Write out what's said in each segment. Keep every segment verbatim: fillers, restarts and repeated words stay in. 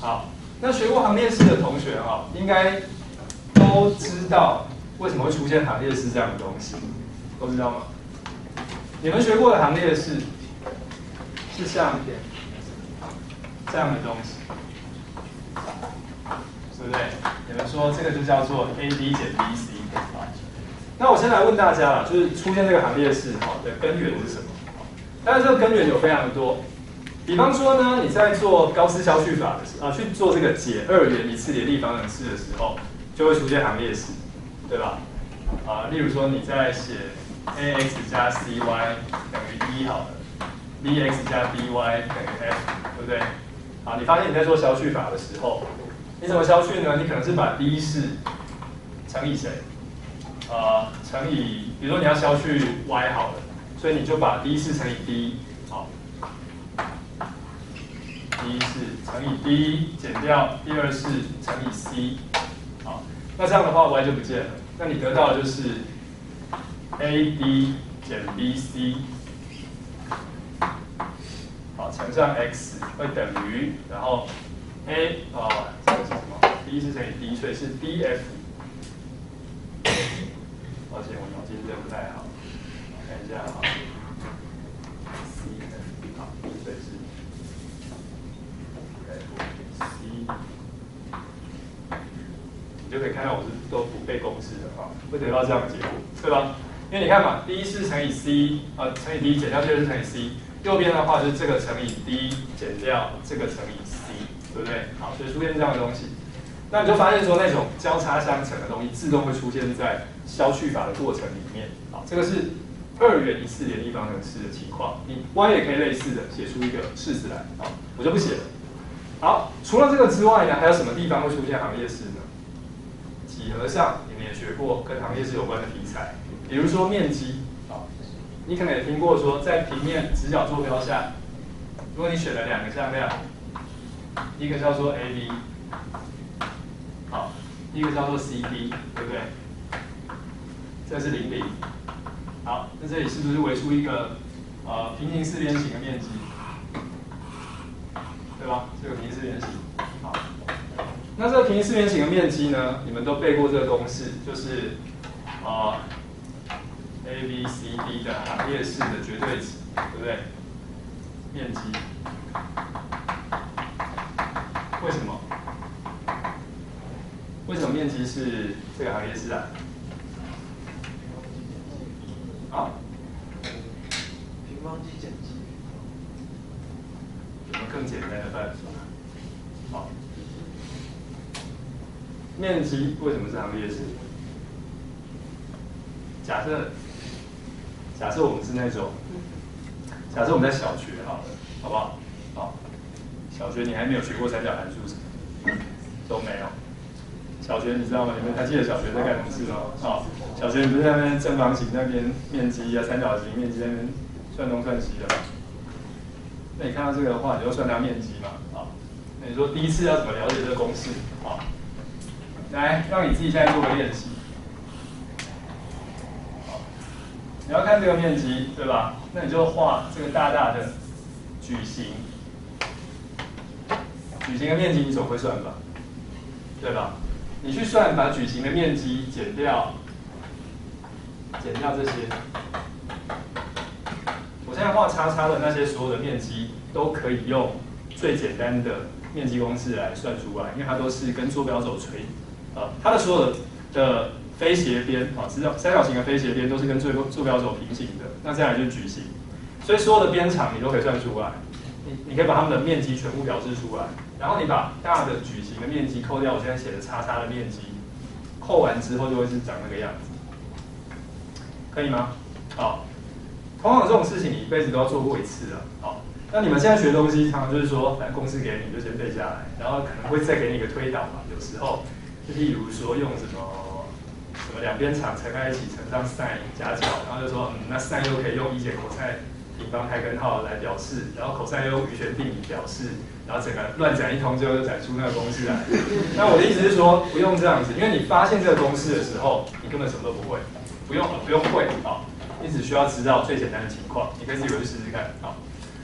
好，那学过行列式的同学哈、哦，应该都知道为什么会出现行列式这样的东西，都知道吗？你们学过的行列式是像这样的东西，对不对？你们说这个就叫做 A B 减 B C。那我先来问大家啦，就是出现这个行列式好的根源是什么？当然这个根源有非常的多。比方说呢，你在做高斯消去法的时候啊，去做这个解二元一次联立方程式的时候，就会出现行列式，对吧？啊，例如说你在写 a x 加 c y 等于一好了 ，b x 加 b y 等于 f， 对不对？好，你发现你在做消去法的时候，你怎么消去呢？你可能是把第一式乘以谁？呃，乘以，比如说你要消去 y 好了，所以你就把第一式乘以 d， 好。第一式乘以 d 减掉第二式乘以 c， 好，那这样的话 y 就不见了，那你得到的就是 a d 减 b c， 好，乘上 x 会等于，然后 a 哦，这个是什么？第一式乘以 d， 所以是 df。抱歉，我脑筋真不太好，我看一下啊 ，cf 好，所以是。你就可以看到我是都不背公式的啊，会得到这样的结果，对吧？因为你看嘛，第一式乘以 c， 呃，乘以 d 减掉第二式乘以 c， 右边的话就是这个乘以 d 减掉这个乘以 c， 对不对？好，所以出现这样的东西，那你就发现说那种交叉相乘的东西自动会出现在消去法的过程里面。好，这个是二元一次联立方程式的情况，你 y 也可以类似的写出一个式子来，好，我就不写了。好，除了这个之外呢，还有什么地方会出现行列式呢？几何上你们也学过跟行列式有关的题材，比如说面积，啊，你可能也听过说，在平面直角坐标下，如果你选了两个向量，一个叫做 A B， 好，一个叫做 C D， 对不对？这是零零，好，那这里是不是围出一个呃平行四边形的面积？对吧？这个平行四边形，好。那这个平行四边形的面积呢？你们都背过这个公式，就是啊、呃、，A B C D 的行列式的绝对值，对不对？面积，为什么？为什么面积是这个行列式啊？啊？ 平方积减积。 有没有更简单的办法？好。面积为什么是行列式？假设，假设我们是那种，假设我们在小学好了，好不好？好，小学你还没有学过三角函数什么，都没有。小学你知道吗？你们还记得小学在干什么事吗？好，小学你不是在那边正方形那边面积啊，三角形面积那边算东算西的吗？那你看到这个的话，你就算它面积嘛，好。那你说第一次要怎么了解这个公式？好。来，让你自己现在做个练习。好，你要看这个面积，对吧？那你就画这个大大的矩形。矩形的面积你总会算吧？对吧？你去算，把矩形的面积减掉，减掉这些。我现在画叉叉的那些所有的面积，都可以用最简单的面积公式来算出来，因为它都是跟坐标轴垂。呃，它的所有的的非斜边啊，三角三角形的非斜边都是跟坐坐标轴平行的。那再来就是矩形，所以所有的边长你都可以算出来。你你可以把它们的面积全部表示出来，然后你把大的矩形的面积扣掉我现在写的叉叉的面积，扣完之后就会是长那个样子，可以吗？好，通常这种事情你一辈子都要做过一次啊。好，那你们现在学东西，常常就是说，反正公式给你，你就先背下来，然后可能会再给你一个推导嘛，有时候。就例如说用什么什么两边长乘在一起乘上 sin 加角，然后就说嗯，那 sin 又可以用一减 cos 平方开根号来表示，然后 cos 又用余弦定理表示，然后整个乱讲一通，最后就讲出那个公式来。那我的意思是说，不用这样子，因为你发现这个公式的时候，你根本什么都不会，不用不用会啊，你只需要知道最简单的情况，你可以自己回去试试看啊。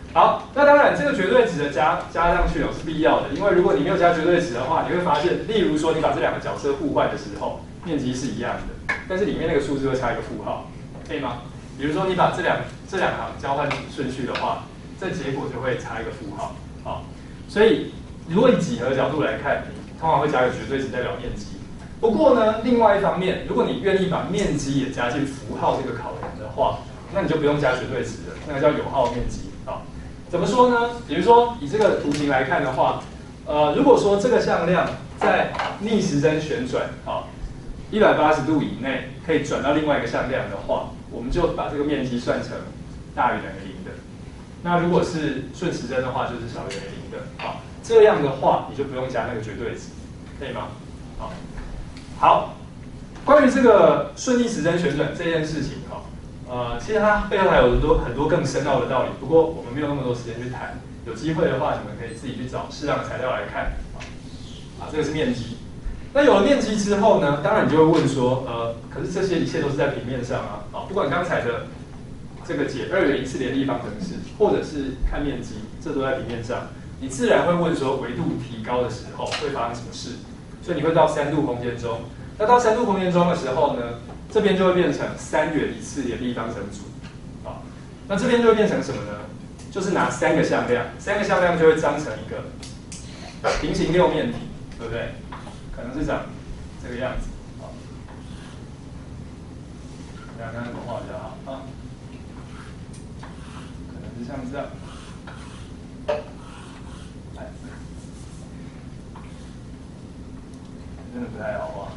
好，那当然这个绝对值的加加上去哦是必要的，因为如果你没有加绝对值的话，你会发现，例如说你把这两个角色互换的时候，面积是一样的，但是里面那个数字会差一个负号，可以吗？比如说你把这两这两行交换顺序的话，这结果就会差一个负号。好，所以如果以几何角度来看，你通常会加个绝对值代表面积。不过呢，另外一方面，如果你愿意把面积也加进符号这个考量的话，那你就不用加绝对值了，那个叫有号面积。好，怎么说呢？比如说以这个图形来看的话，呃，如果说这个向量在逆时针旋转，好，一百八十度以内可以转到另外一个向量的话，我们就把这个面积算成大于等于零的。那如果是顺时针的话，就是小于等于零的。好，这样的话你就不用加那个绝对值，可以吗？好。好，关于这个顺逆时针旋转这件事情，哈，呃，其实它背后还有很多很多更深奥的道理，不过我们没有那么多时间去谈。有机会的话，你们可以自己去找适当的材料来看。啊，这个是面积。那有了面积之后呢，当然你就会问说，呃，可是这些一切都是在平面上啊，啊，不管刚才的这个解二元一次联立方程式，或者是看面积，这都在平面上，你自然会问说，维度提高的时候会发生什么事？所以你会到三度空间中，那到三度空间中的时候呢，这边就会变成三元一次联立方程组，啊，那这边就会变成什么呢？就是拿三个向量，三个向量就会张成一个平行六面体，对不对？可能是长这个样子，好，大家看怎么画比较好啊？可能是像这样。真的不太好画，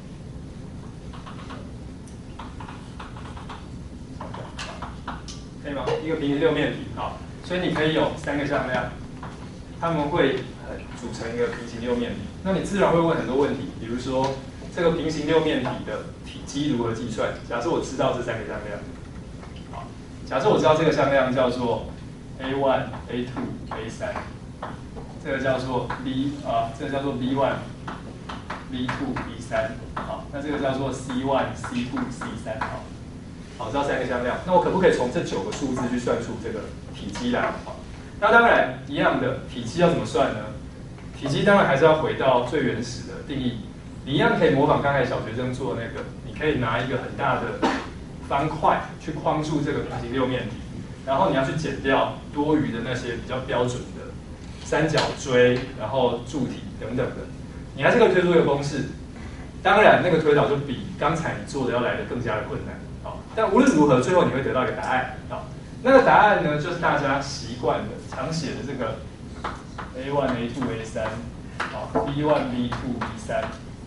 可以吗？一个平行六面体，好，所以你可以有三个向量，它们会组成一个平行六面体。那你自然会问很多问题，比如说这个平行六面体的体积如何计算？假设我知道这三个向量，好，假设我知道这个向量叫做 A 一、A 二、A 三，这个叫做 B 啊，这个叫做 B 一。B 二 B 三，好，那这个叫做 C 一 C 二 C 三，好，好，知道三个向量，那我可不可以从这九个数字去算出这个体积来？好，那当然一样的，体积要怎么算呢？体积当然还是要回到最原始的定义，你一样可以模仿刚才小学生做的那个，你可以拿一个很大的方块去框住这个平行六面体，然后你要去减掉多余的那些比较标准的三角锥，然后柱体等等的。你还是可以推出一个公式，当然那个推导就比刚才你做的要来的更加的困难，好，但无论如何，最后你会得到一个答案，好，那个答案呢，就是大家习惯的常写的这个 A 一 A 二 A 三，好 B 一 B 二 B 三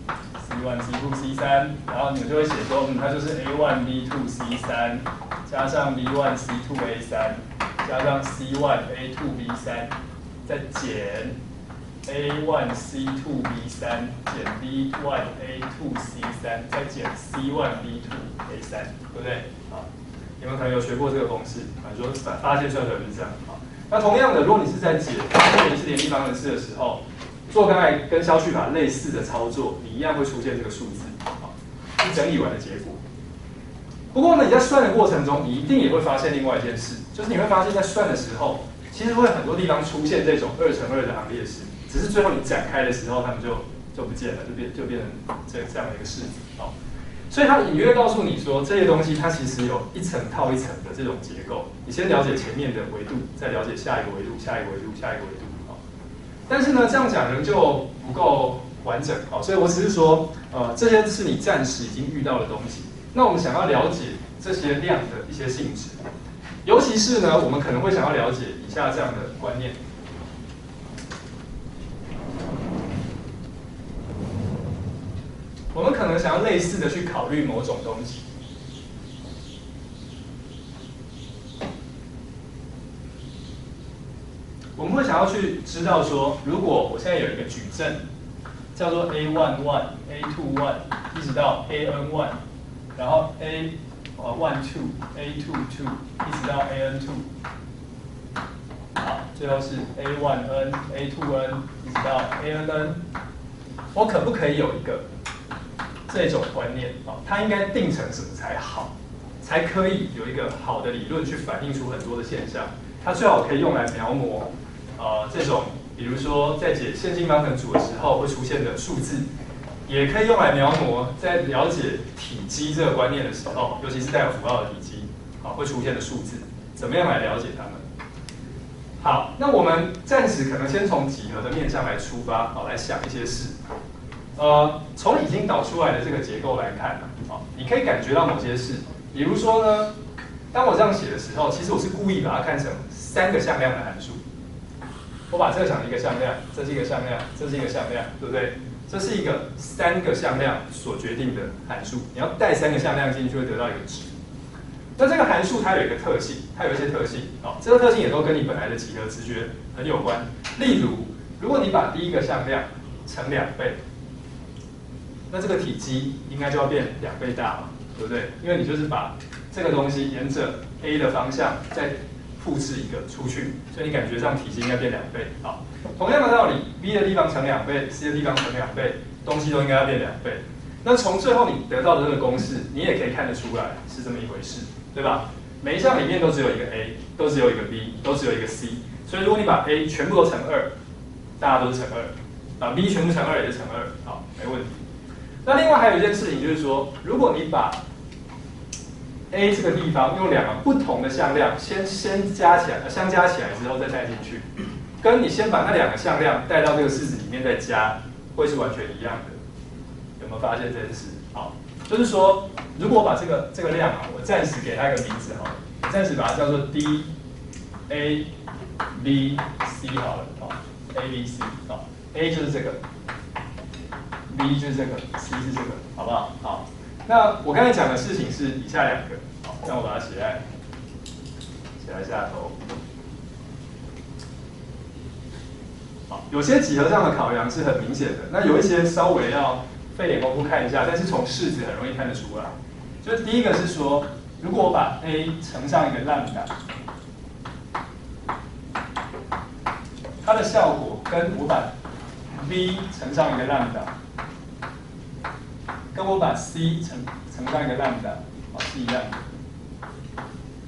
C 一 C 二 C 三，然后你们就会写说，嗯，它就是 A 一 B 二 C 三加上 B 一 C 二 A 三加上 C 一 A 二 B 三再减A 一 C 二 B 三减 B 一 A 二 C 三再减 C 一 B 二 A 三，对不对？好，你们可能有学过这个公式，啊，说发现算出来就是这样。好，那同样的，如果你是在解二元一次联立方程式的时候，做刚才跟消去法类似的操作，你一样会出现这个数字，好，是整理完的结果。不过呢，你在算的过程中，你一定也会发现另外一件事，就是你会发现在算的时候，其实会很多地方出现这种二乘二的行列式。只是最后你展开的时候，他们就就不见了，就变就变成这这样的一个式子，好，所以它隐约告诉你说，这些东西它其实有一层套一层的这种结构。你先了解前面的维度，再了解下一个维度，下一个维度，下一个维度，好。但是呢，这样讲仍旧不够完整，好，所以我只是说，呃，这些是你暂时已经遇到的东西。那我们想要了解这些量的一些性质，尤其是呢，我们可能会想要了解以下这样的观念。我们可能想要类似的去考虑某种东西，我们会想要去知道说，如果我现在有一个矩阵，叫做 A 一 一 A 二 一， 一直到 A N 一， 然后 A 呃 一 二 A 二 二， 一直到 A N 二， 好，最后是 A 一 N A 二 N 一直到 A N N， 我可不可以有一个这种观念啊，它应该定成什么才好，才可以有一个好的理论去反映出很多的现象。 它最好可以用来描摹呃这种，比如说在解线性方程组的时候会出现的数字，也可以用来描摹在了解体积这个观念的时候，尤其是带有符号的体积，啊会出现的数字，怎么样来了解它们？好，那我们暂时可能先从几何的面向来出发，好来想一些事。呃，从已经导出来的这个结构来看呢，啊，你可以感觉到某些事，比如说呢，当我这样写的时候，其实我是故意把它看成三个向量的函数。我把这个想成一个向量，这是一个向量，这是一个向量，对不对？这是一个三个向量所决定的函数，你要带三个向量进去，会得到一个值。那这个函数它有一个特性，它有一些特性，哦，这个特性也都跟你本来的几何直觉很有关。例如，如果你把第一个向量乘两倍，那这个体积应该就要变两倍大嘛，对不对？因为你就是把这个东西沿着 a 的方向再复制一个出去，所以你感觉上体积应该变两倍。好，同样的道理 ，b 的地方乘两倍 ，c 的地方乘两倍，东西都应该要变两倍。那从最后你得到的这个公式，你也可以看得出来是这么一回事，对吧？每一项里面都只有一个 a， 都只有一个 b， 都只有一个 c， 所以如果你把 a 全部都乘二，大家都是乘二，把 b 全部乘二也是乘二，好，没问题。那另外还有一件事情就是说，如果你把 A 这个地方用两个不同的向量先先加起来，相加起来之后再带进去，跟你先把那两个向量带到这个式子里面再加，会是完全一样的。有没有发现这件事？好，就是说，如果我把这个这个量啊，我暂时给它一个名字好了，我暂时把它叫做 D A B C 好了，好 ，A B C 好 ，A 就是这个 ，B 就是这个 ，C 是这个，好不好？好。那我刚才讲的事情是以下两个，好，让我把它写在写在下头。好，有些几何上的考量是很明显的，那有一些稍微要费点功夫看一下，但是从式子很容易看得出来。就是第一个是说，如果我把 a 乘上一个 lambda， 它的效果跟我把 b 乘上一个 lambda。跟我把 c 乘乘上一个 lambda， 哦是一样的。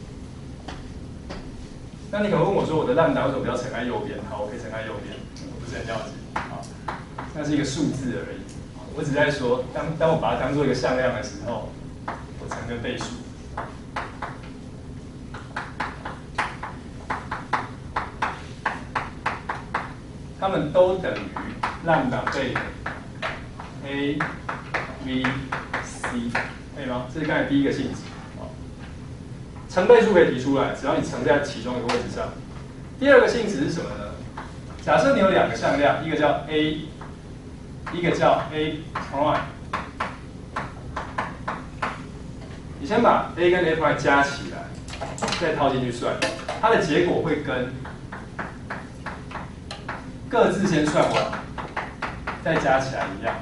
那你可能问我说，我的 lambda 为什么不要乘在右边？好，我可以乘在右边，我不是很了解。好，那是一个数字而已。我只在说，当当我把它当做一个向量的时候，我乘个倍数。它们都等于 lambda 倍的 a v c， 可以吗？这是刚才第一个性质。乘倍数可以提出来，只要你乘在其中一个位置上。第二个性质是什么呢？假设你有两个向量，一个叫 a， 一个叫 a prime。你先把 a 跟 a prime 加起来，再套进去算，它的结果会跟各自先算完，再加起来一样。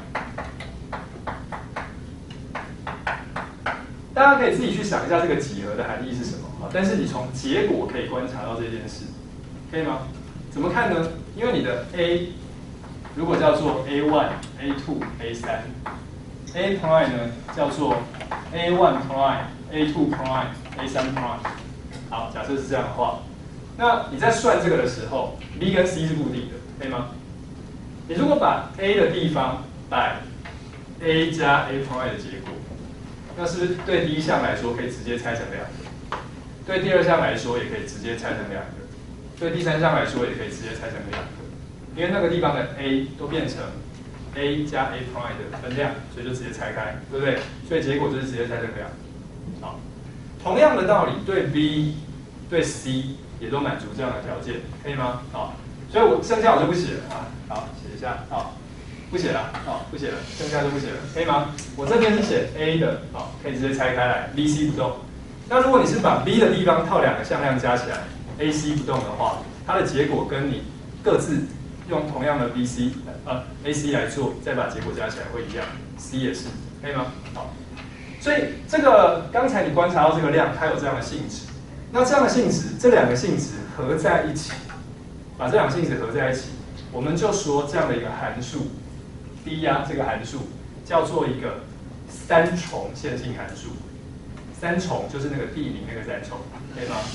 大家可以自己去想一下这个几何的含义是什么啊？但是你从结果可以观察到这件事，可以吗？怎么看呢？因为你的 a 如果叫做 a one、a two、a three，a prime 呢叫做 a one prime、a two prime、a three prime。好，假设是这样的话，那你在算这个的时候 ，b 跟 c 是固定的，可以吗？你如果把 a 的地方摆 a 加 a prime 的结果。那是不是对第一项来说可以直接拆成两个？对第二项来说也可以直接拆成两个，对第三项来说也可以直接拆成两个，因为那个地方的 a 都变成 a 加 a prime 的分量，所以就直接拆开，对不对？所以结果就是直接拆成两。好，同样的道理对 b、对 c 也都满足这样的条件，可以吗？好，所以我剩下我就不写了啊，好，写一下，好。不写了，好，不写了，剩下就不写了，可以吗？我这边是写 a 的，好，可以直接拆开来 ，b c 不动。那如果你是把 b 的地方套两个向量加起来 ，a c 不动的话，它的结果跟你各自用同样的 b c 呃 a c 来做，再把结果加起来会一样 ，c 也是，可以吗？好，所以这个刚才你观察到这个量，它有这样的性质。那这样的性质，这两个性质合在一起，把这两个性质合在一起，我们就说这样的一个函数。D 呀，这个函数叫做一个三重线性函数。三重就是那个地名那个三重，可以吗？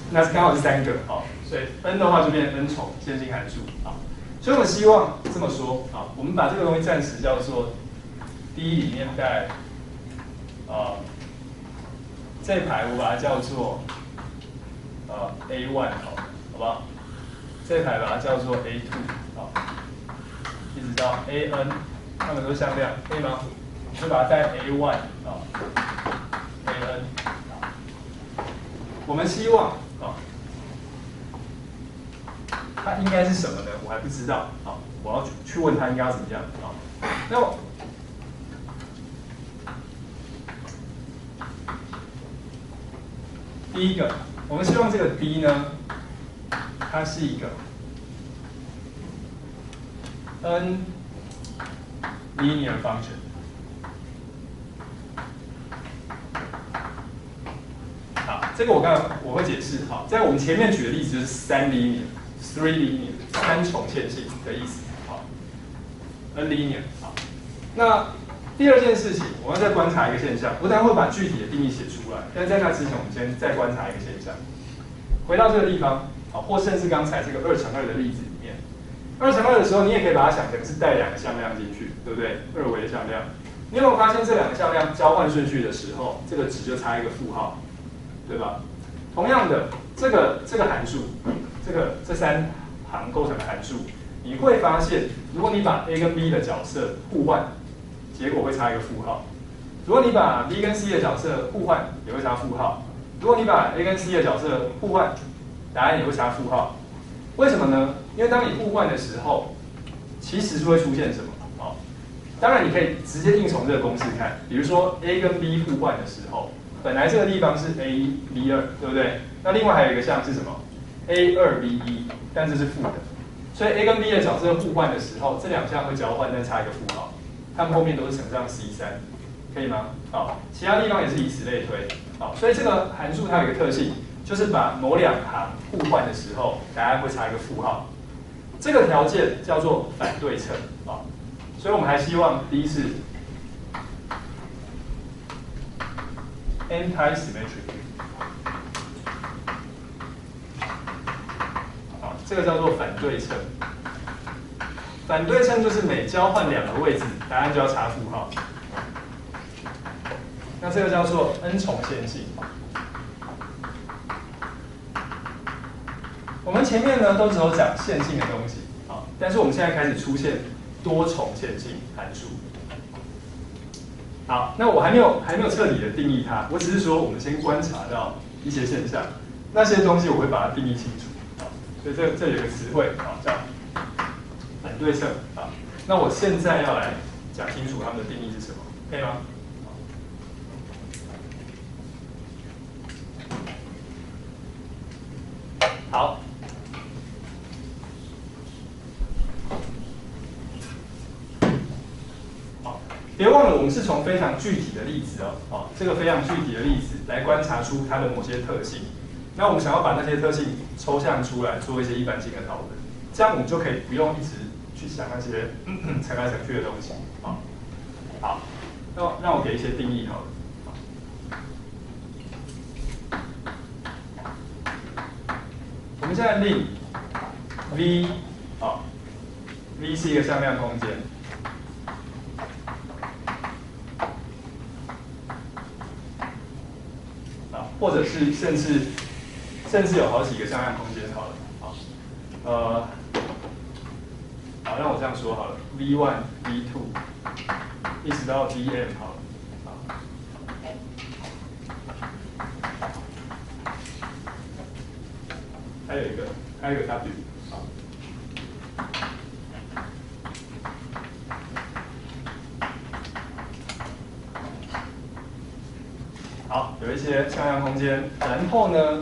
那是刚好是三个，好，所以 n 的话就变 n 重线性函数，好，所以我们希望这么说，好，我们把这个东西暂时叫做 D 里面带，呃，这一排我把它叫做呃 A 一 好，好不好？这一排把它叫做 A 二，好，一直到 A n， 它们都向量，可以吗？我就把它带 A 一，啊 ，A n， 我们希望啊，它应该是什么呢？我还不知道，好，我要去问它应该要怎么样，好，那么第一个，我们希望这个 D 呢，它是一个 n linear function。好，这个我刚刚我会解释。好，在我们前面举的例子就是三 linear、three linear 三重线性的意思。好 ，n linear。好，那第二件事情，我要再观察一个现象。我等下会把具体的定义写出来，但是在那之前，我们先再观察一个现象。回到这个地方，好，或甚至刚才这个二乘二的例子里面，二乘二的时候，你也可以把它想成是带两个向量进去，对不对？二维的向量。你有没有发现这两个向量交换顺序的时候，这个值就差一个负号，对吧？同样的，这个这个函数，这个这三行构成的函数，你会发现，如果你把 A 跟 B 的角色互换，结果会差一个负号。如果你把 B 跟 C 的角色互换，也会差负号。如果你把 A 跟 C 的角色互换，答案也会差负号。为什么呢？因为当你互换的时候，其实是会出现什么？哦，当然你可以直接硬从这个公式看，比如说 A 跟 B 互换的时候，本来这个地方是 A 一 B 二，对不对？那另外还有一个项是什么 ？A 二 B 一，但这是负的。所以 A 跟 B 的角色互换的时候，这两项会交换，但差一个负号。它们后面都是乘上 C 三，可以吗？好，其他地方也是以此类推。好，所以这个函数它有一个特性，就是把某两行互换的时候，答案会差一个负号。这个条件叫做反对称啊，所以我们还希望第一是 anti-symmetric。好，这个叫做反对称。反对称就是每交换两个位置，答案就要差负号。那这个叫做 n 重线性。我们前面呢都只有讲线性的东西，啊，但是我们现在开始出现多重线性函数。好，那我还没有还没有彻底的定义它，我只是说我们先观察到一些现象，那些东西我会把它定义清楚。啊，所以这这有一个词汇啊叫反对称啊。那我现在要来讲清楚它们的定义是什么，可以吗？好。别忘了，我们是从非常具体的例子哦，哦，这个非常具体的例子来观察出它的某些特性。那我们想要把那些特性抽象出来，做一些一般性的讨论，这样我们就可以不用一直去想那些乘来乘去的东西。好，好，那让我给一些定义好了。我们现在令 V 啊 ，V 是一个向量空间。或者是甚至甚至有好几个向量空间好了，好，呃，好，让我这样说好了 ，V 一 V 二 一直到 V M 好了，好，还有一个还有一个 W， 好。好，有一些向量空间，然后呢，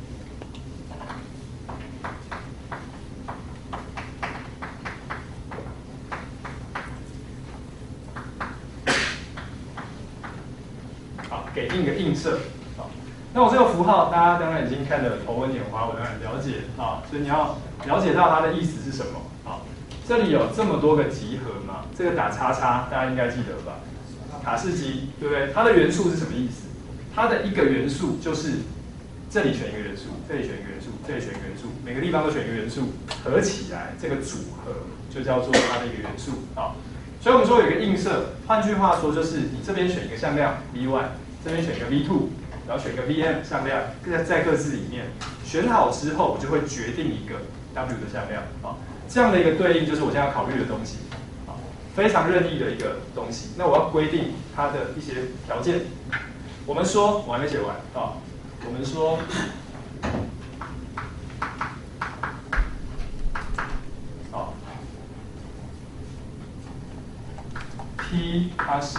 好，给定一个映射。好，那我这个符号，大家当然已经看得头昏眼花，我当然了解啊，所以你要了解到它的意思是什么。好，这里有这么多个集合嘛，这个打叉叉，大家应该记得吧？卡氏集，对不对？它的元素是什么意思？它的一个元素就是这里选一个元素，这里选一个元素，这里选一个元素，每个地方都选一个元素，合起来这个组合就叫做它的一个元素啊。所以我们说有一个映射，换句话说就是你这边选一个向量 V 一， 这边选一个 V 二， 然后选一个 V M 向量，在各自里面选好之后，我就会决定一个 W 的向量啊。这样的一个对应就是我现在要考虑的东西啊，非常任意的一个东西。那我要规定它的一些条件。我们说我还没写完啊，我们说。P 它是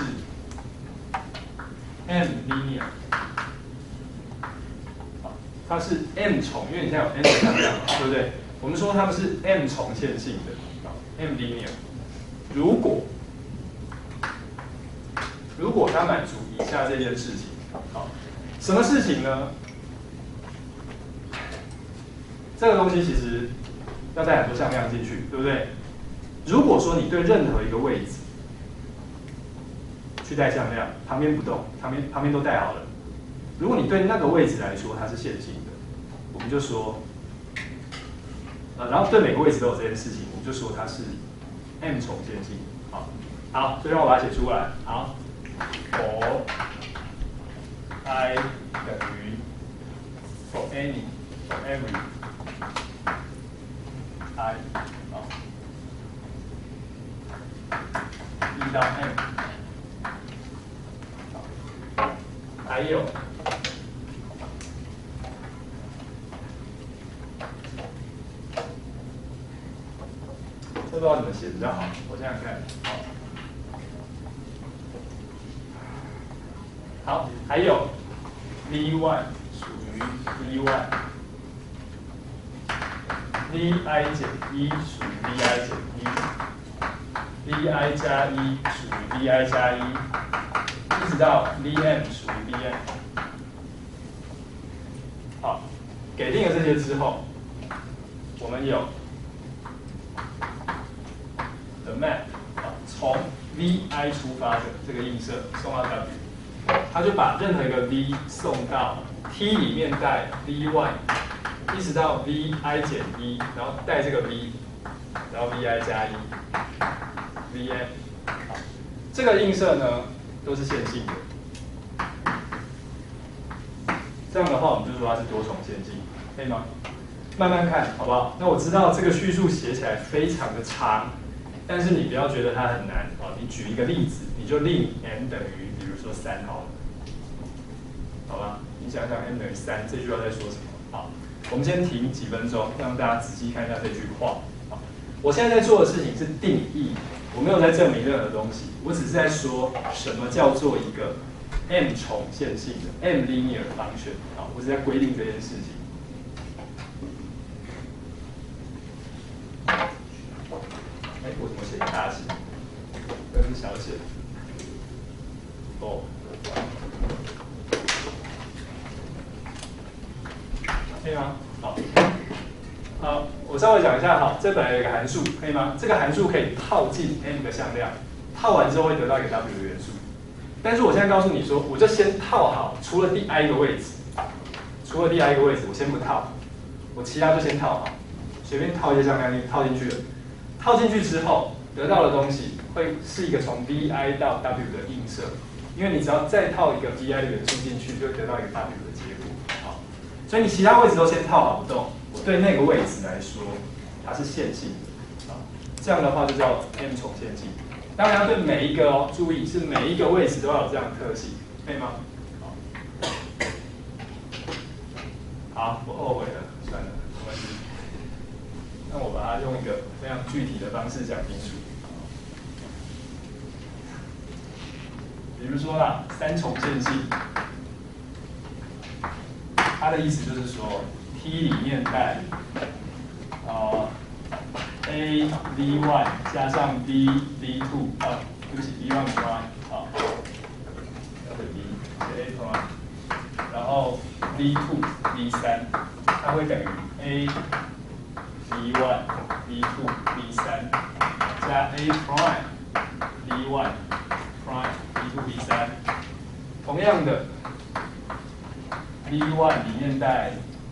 M linear， 它是 M 重，因为你现在有 M 的向量，对不对？我们说它们是 M 重线性的 ，M linear。如果如果它满足以下这件事情，好，什么事情呢？这个东西其实要带很多向量进去，对不对？如果说你对任何一个位置去带向量，旁边不动，旁边旁边都带好了。如果你对那个位置来说它是线性的，我们就说，呃，然后对每个位置都有这件事情，我们就说它是 M 重线性。好，好，所以让我把它写出来。好 ，for I 等于 for any for every I 好，一到 M。还有，这不知道怎么写比较好，我想想看。好，好，还有 V 一 属于 V 一 ，V I 减一属于 V I 减一 ，V I 加一属于 V I 加一。一直到 V M 属于 V M， 好，给定了这些之后，我们有 the map 啊，从 V I 出发的这个映射送到 W， 它就把任何一个 V 送到 T 里面带 V 一， 一直到 V I 减一，然后带这个 V， 然后 V I 加一 ，V M， 好，这个映射呢。都是线性的，这样的话，我们就说它是多重线性，可以吗？慢慢看，好不好？那我知道这个叙述写起来非常的长，但是你不要觉得它很难啊。你举一个例子，你就令 m 等于，比如说三好了，好吧？你想想 m 等于三这句话在说什么？好，我们先停几分钟，让大家仔细看一下这句话。好，我现在在做的事情是定义。我没有在证明任何东西，我只是在说什么叫做一个 M 重线性的 M linear function 啊，我是在规定这件事情。哎，我怎么写大写？这是小写。哦。可以吗？好。好，我稍微讲一下，好，这本来有一个函数，可以吗？这个函数可以套进 M 个向量，套完之后会得到一个 W 的元素。但是我现在告诉你说，我就先套好，除了第 I 个位置，除了第 I 个位置，我先不套，我其他就先套好，随便套一些向量套进去了。套进去之后得到的东西会是一个从 V I 到 W 的映射，因为你只要再套一个 V I 的元素进去，就会得到一个 W 的结果。好，所以你其他位置都先套好不动。对那个位置来说，它是线性的，啊，这样的话就叫 M 重线性。当然要对每一个哦，注意是每一个位置都要有这样的特性，可以吗？好，好，我后悔了，算了，没关系。那我把它用一个非常具体的方式讲清楚。比如说啦，三重线性，它的意思就是说。T 里面带呃 A V 一 加上 B V 二啊，对不起 V 一 V 一啊，这个 B 是 A prime， 然后 V 二 V 三，它会等于 A V 一 V 二 V 三加 A prime V 一 prime V 二 V 三，同样的。 V 一 里面带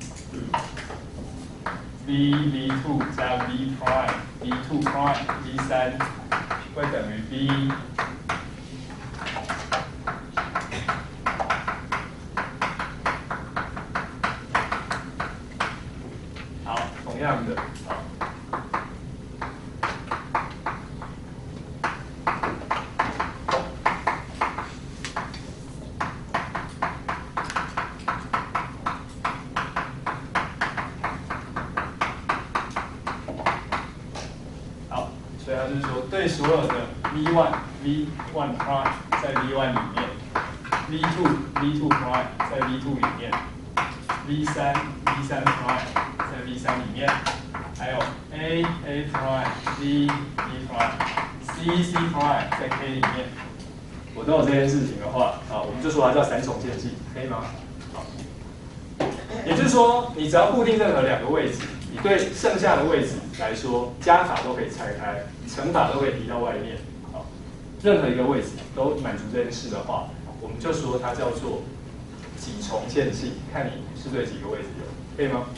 V V 二 加 V prime V 二 prime V 三会等于 V 好，同样的，好。所以它就是说，对所有的 V 一 V 一 prime 在 V 一 里面 ，V 二 V 二 prime 在 V 二里面 ，V 三 V 三 prime 在 V 三里面，还有 A A prime V V prime，C C prime 在 K 里面。我都有这件事情的话，啊，我们就说它叫三重线性，可以吗？好，也就是说，你只要固定任何两个位置。你对剩下的位置来说，加法都可以拆开，乘法都可以提到外面。好，任何一个位置都满足这件事的话，我们就说它叫做几重线性，看你是对几个位置有，可以吗？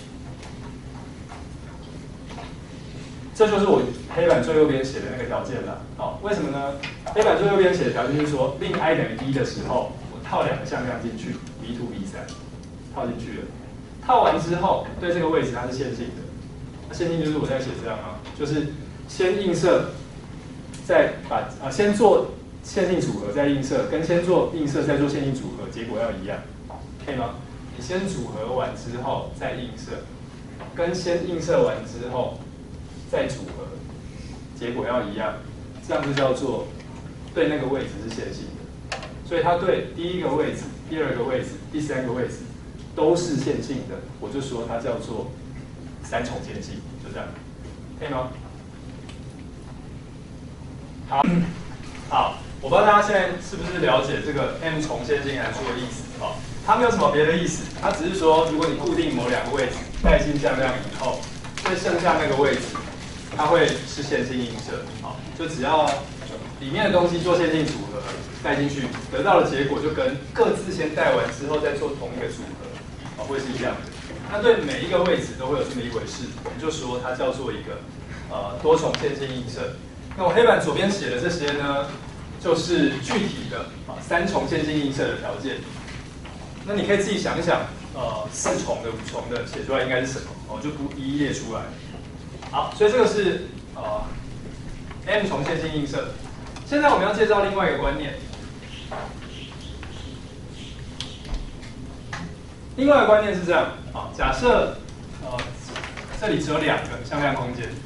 这就是我黑板最右边写的那个条件了。好，为什么呢？黑板最右边写的条件就是说，令 i 等于一的时候，我套两个向量进去 ，V 二 V 三，套进去了。套完之后，对这个位置它是线性的。线性就是我在写这样啊，就是先映射，再把啊先做线性组合，再映射，跟先做映射再做线性组合，结果要一样，可以吗？你先组合完之后再映射，跟先映射完之后再组合，结果要一样，这样就叫做对那个位置是线性的。所以它对第一个位置、第二个位置、第三个位置都是线性的，我就说它叫做三重线性，就这样，可以吗？好，好，我不知道大家现在是不是了解这个 M 重线性函数的意思？好，它没有什么别的意思，它只是说，如果你固定某两个位置带进向量以后，对剩下那个位置，它会是线性映射。好，就只要里面的东西做线性组合带进去，得到的结果就跟各自先带完之后再做同一个组合，啊，会是一样的。那对每一个位置都会有这么一回事，我们就说它叫做一个呃多重线性映射。那我黑板左边写的这些呢，就是具体的啊三重线性映射的条件。那你可以自己想一想，呃四重的、五重的写出来应该是什么？我就不一一列出来。好，所以这个是呃 M 重线性映射。现在我们要介绍另外一个观念。另外一个观念是这样，啊，假设呃这里只有两个向量空间，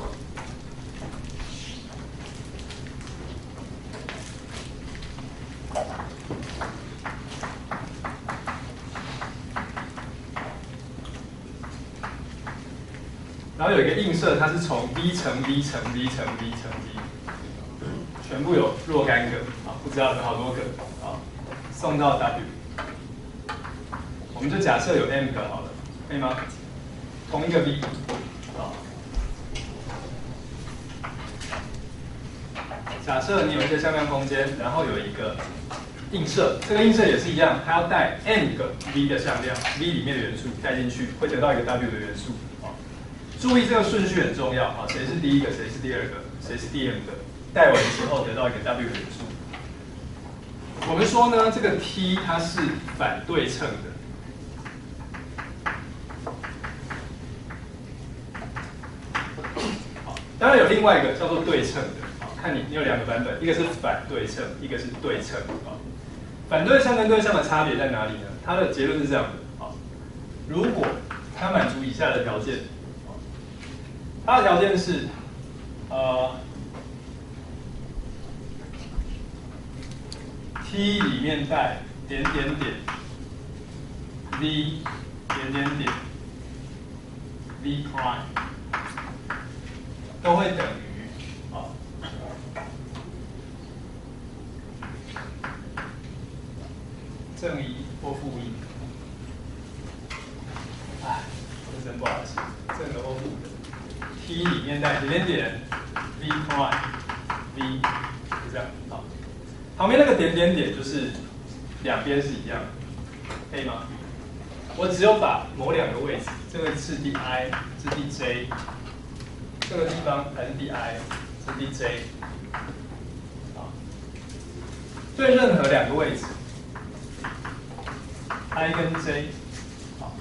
然后有一个映射，它是从 V 乘 V 乘 V 乘 V 乘 V， 全部有若干个啊，不知道有好多个啊，送到 W。我们就假设有 M 个好了，可以吗？同一个 V， 啊，假设你有一个向量空间，然后有一个映射，这个映射也是一样，它要带 N 个 V 的向量 ，V 里面的元素带进去，会得到一个 W 的元素。啊，注意这个顺序很重要啊，谁是第一个，谁是第二个，谁是第 M 个，带完之后得到一个 W 的元素。我们说呢，这个 T 它是反对称的。当然有另外一个叫做对称的，啊，看你你有两个版本，一个是反对称，一个是对称，啊，反对称跟对称的差别在哪里呢？它的结论是这样的，啊，如果它满足以下的条件，啊，它的条件是，呃 ，T 里面带点点点 V 点点点 V prime。都会等于啊正一或负一。哎，这真不好写，正的或负的。T 里面带点点点 V prime V， 就这样好。旁边那个点点点就是两边是一样的，可以吗？ 我只有把某两个位置，这个是 D I， 是 D J， 这个地方还是 D I， 是 D J， 好，对任何两个位置 ，I 跟 J， 好，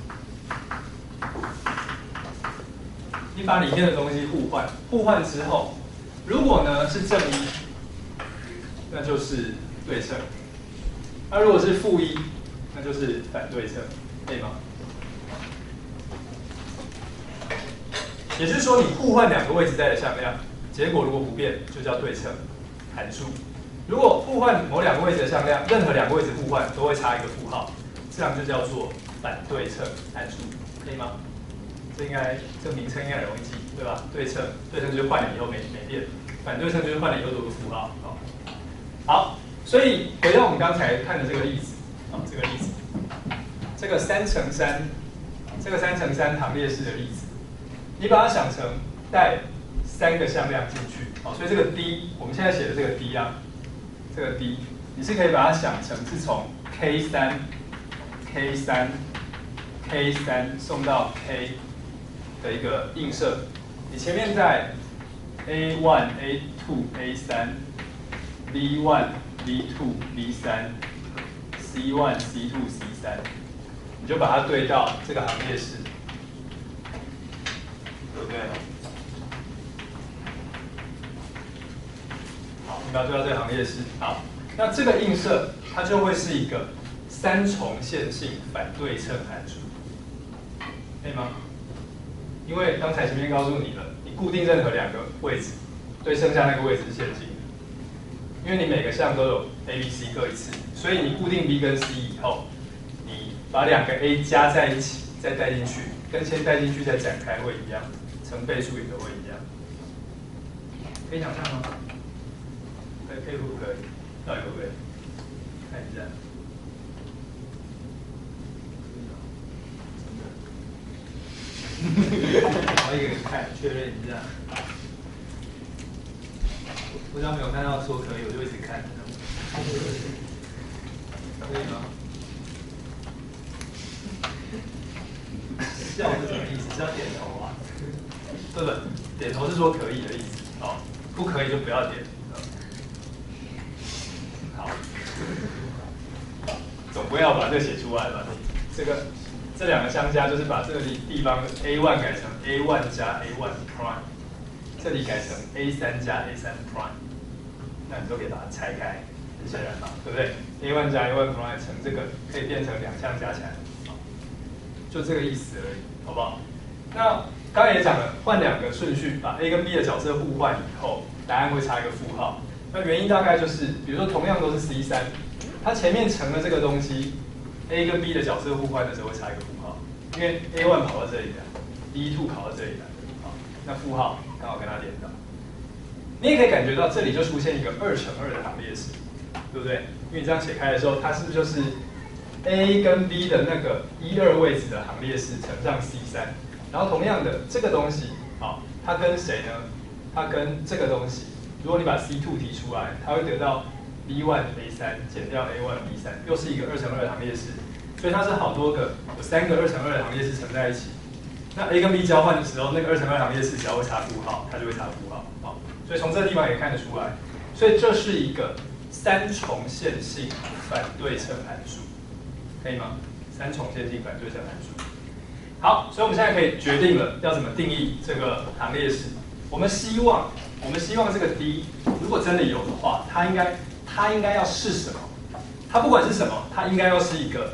你把里面的东西互换，互换之后，如果呢是正一，那就是对称；那如果是负一，那就是反对称。可以吗？也就是说，你互换两个位置在的向量，结果如果不变，就叫对称函数。如果互换某两个位置的向量，任何两个位置互换都会差一个负号，这样就叫做反对称函数，可以吗？这应该这个名称应该很容易记，对吧？对称，对称就是换了以后没没变，反对称就是换了以后多个负号。好，好，所以回到我们刚才看的这个例子，啊，这个例子。这个三乘三，这个三乘三行列式的例子，你把它想成带三个向量进去，好，所以这个 D， 我们现在写的这个 D 啊，这个 D， 你是可以把它想成是从 K 三、K 三、K 三送到 K 的一个映射，你前面在 A 一、A 二、A 三、B 一、B 二、B 三、C 一、C 二、C 三。你就把它对到这个行列式，对不对？好，你把它对到这个行列式。好，那这个映射它就会是一个三重线性反对称函数，可以吗？因为刚才前面告诉你了，你固定任何两个位置，对剩下那个位置是线性的，因为你每个项都有 A、B、C 各一次，所以你固定 B 跟 C 以后。把两个 A 加在一起，再带进去，跟先带进去再展开会一样，乘倍数也都会一样。可以想象吗？可以，可以不可以？到底可不可以？看一下。好，一个人看，确认一下。我只要没有看到说可以，我就一直看。可以吗？笑是什么意思？是要点头啊？对不对？点头是说可以的意思哦，不可以就不要点。好，总归要把这个写出来吧。这个这两个相加，就是把这个地方 A 一 改成 A 一 加 A 一 prime， 这里改成 A 三 加 A 三 prime， 那你都可以把它拆开，很显然嘛，对不对 ？A 一 加 A 一 prime 乘这个可以变成两项加起来。就这个意思而已，好不好？那刚才也讲了，换两个顺序，把 A 跟 B 的角色互换以后，答案会差一个负号。那原因大概就是，比如说同样都是 C 三，它前面乘的这个东西 ，A 跟 B 的角色互换的时候会差一个负号，因为 A 一 跑到这里来 ，B 二 跑到这里来，好，那负号刚好跟它连到。你也可以感觉到这里就出现一个二乘二的行列式，对不对？因为你这样写开的时候，它是不是就是 A 跟 B 的那个一二位置的行列式乘上 C 三，然后同样的这个东西，好，它跟谁呢？它跟这个东西，如果你把 C 二 提出来，它会得到 B 一 A 三减掉 A 一 B 三，又是一个二乘二的行列式，所以它是好多个，有三个二乘二的行列式乘在一起。那 A 跟 B 交换的时候，那个二乘二行列式只要会插负号，它就会插负号，好，所以从这个地方也看得出来，所以这是一个三重线性反对称函数。可以吗？三重线性反对称函数。好，所以我们现在可以决定了要怎么定义这个行列式。我们希望，我们希望这个 D 如果真的有的话，它应该它应该要是什么？它不管是什么，它应该要是一个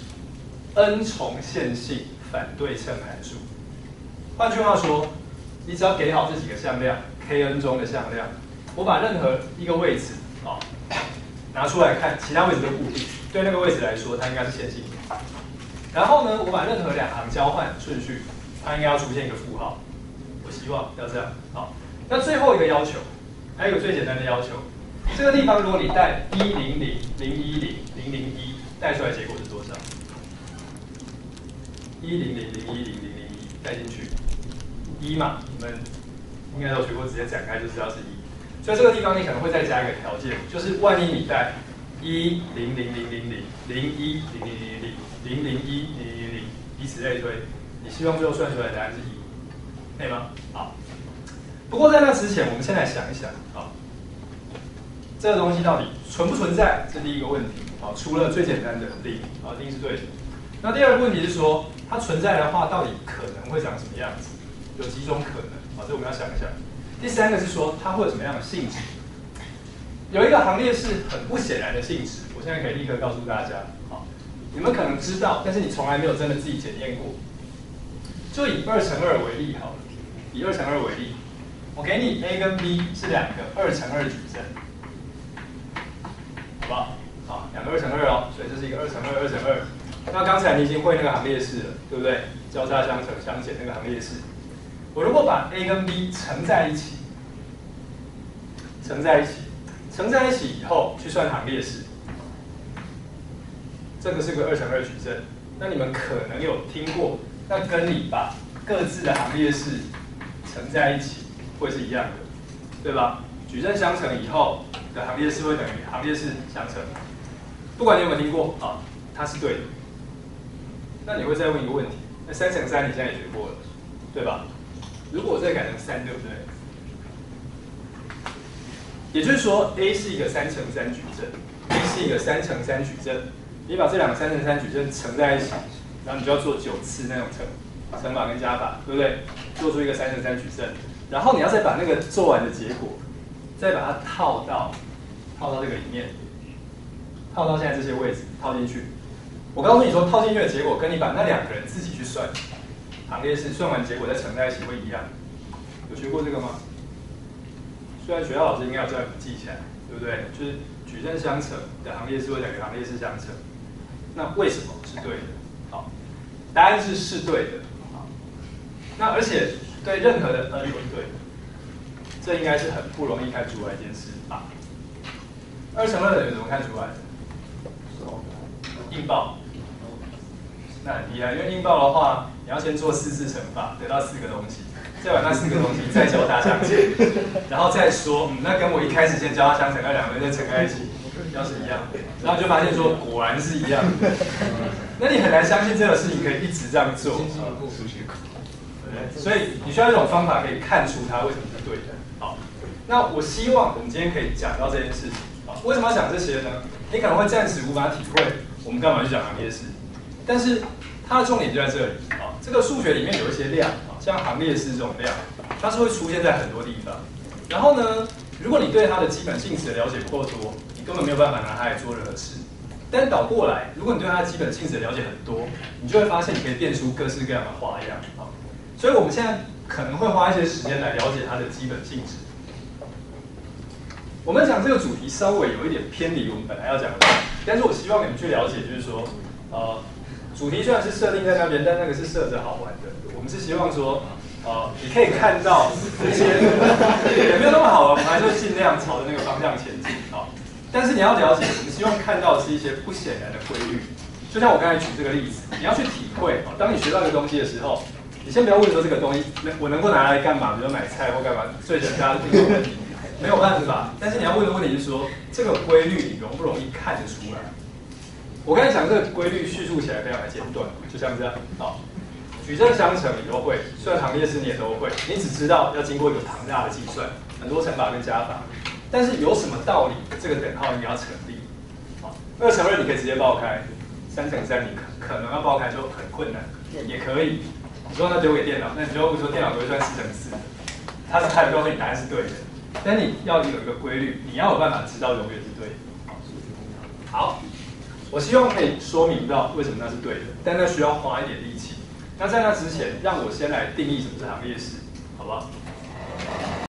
n 重线性反对称函数。换句话说，你只要给好这几个向量 Kn 中的向量，我把任何一个位置啊、哦、拿出来看，其他位置都固定。对那个位置来说，它应该是线性的。然后呢，我把任何两行交换顺序，它应该要出现一个负号。我希望要这样。好，那最后一个要求，还有一个最简单的要求，这个地方如果你带一零零、零一零、零零一，带出来结果是多少？一零零、零一零、零零一带进去，一嘛，你们应该都学过，直接展开就知道是一。所以这个地方你可能会再加一个条件，就是万一你带一零零零零零零一零零零零零零零一零零零以此类推，你希望最后算出来的答案是一，可以吗？好。不过在那之前，我们先来想一想啊，这个东西到底存不存在？这第一个问题啊，除了最简单的零啊，一定是对的。那第二个问题是说，它存在的话，到底可能会长什么样子？有几种可能啊，这我们要想一想。第三个是说，它会有什么样的性质？有一个行列是很不显然的性质，我现在可以立刻告诉大家啊，你们可能知道，但是你从来没有真的自己检验过。就以二乘二为例好了，以二乘二为例。我给你 A 跟 B 是两个二乘二矩阵，好不好？好，两个二乘二哦，所以这是一个二乘二，二乘二。那刚才你已经会那个行列式了，对不对？交叉相乘、相减那个行列式。我如果把 A 跟 B 乘在一起，乘在一起，乘在一起以后去算行列式，这个是个二乘二矩阵。那你们可能有听过，那跟你把各自的行列式乘在一起。会是一样的，对吧？矩阵相乘以后的行列式会等于行列式相乘，不管你有没有听过啊，它是对的。那你会再问一个问题，那三乘三你现在也学过了，对吧？如果我再改成三，对不对？也就是说 ，A 是一个三乘三矩阵 ，B 是一个三乘三矩阵。你把这两个三乘三矩阵乘在一起，然后你就要做九次那种乘乘法跟加法，对不对？做出一个三乘三矩阵。然后你要再把那个做完的结果，再把它套到套到这个里面，套到现在这些位置套进去。我告诉你说，套进去的结果跟你把那两个人自己去算行列式算完结果再乘在一起会一样。有学过这个吗？虽然学校老师应该有叫你们记起来，对不对？就是矩阵相乘的行列式会等于行列式相乘。那为什么是对的？好，答案是是对的。好，那而且。对任何的 n 为对，这应该是很不容易看出来一件事啊。二乘二等于怎么看出来的？硬报，那很厉害，因为硬报的话，你要先做四次乘法，得到四个东西，再把那四个东西再交叉相减，然后再说，嗯，那跟我一开始先交叉相乘，那两个人再乘在一起，要是一样，然后你就发现说果然是一样的，那你很难相信这个事情可以一直这样做。所以你需要一种方法可以看出它为什么是对的。好，那我希望我们今天可以讲到这件事情。好，为什么要讲这些呢？你可能会暂时无法体会我们干嘛去讲行列式，但是它的重点就在这里。啊，这个数学里面有一些量，像行列式这种量，它是会出现在很多地方。然后呢，如果你对它的基本性质的了解不够多，你根本没有办法拿它来做任何事。但是倒过来，如果你对它的基本性质的了解很多，你就会发现你可以变出各式各样的花样。啊。所以我们现在可能会花一些时间来了解它的基本性质。我们讲这个主题稍微有一点偏离我们本来要讲的东西，但是我希望你们去了解，就是说，呃，主题虽然是设定在那边，但那个是设着好玩的。我们是希望说，呃，你可以看到这些也没有那么好玩，我们还是尽量朝着那个方向前进啊。但是你要了解，我们希望看到的是一些不显然的规律。就像我刚才举这个例子，你要去体会啊，当你学到一个东西的时候。你先不要问说这个东西我能够拿来干嘛，比如买菜或干嘛，最简单的这个问题没有办法。但是你要问的问题是说，这个规律你容不容易看得出来？我刚才讲这个规律叙述起来非常的简短，就像这样。好，矩阵相乘你都会，算行列式你也都会，你只知道要经过一个庞大的计算，很多乘法跟加法。但是有什么道理这个等号应该要成立？好，二乘二你可以直接爆开，三乘三你可可能要爆开就很困难，也可以。你说那丢给电脑，那你就会说电脑不会算四乘四，它是它也告诉你答案是对的，但你要有一个规律，你要有办法知道永远是对的。好，我希望可以说明到为什么那是对的，但那需要花一点力气。那在那之前，让我先来定义什么是行列式，好不好？